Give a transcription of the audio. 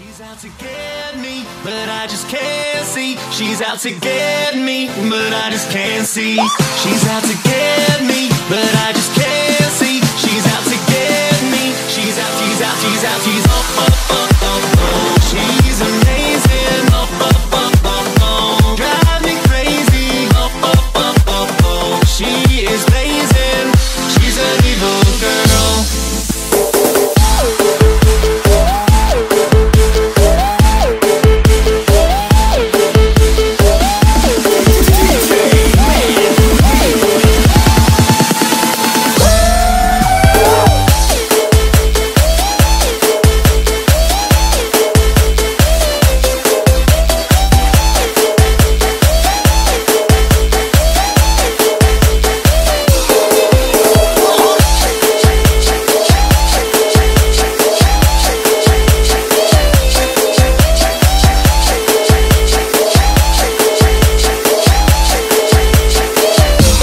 She's out to get me, but I just can't see. She's out to get me, but I just can't see. She's out to get me, but I just can't see. She's out to get me. She's out, she's out, she's out, she's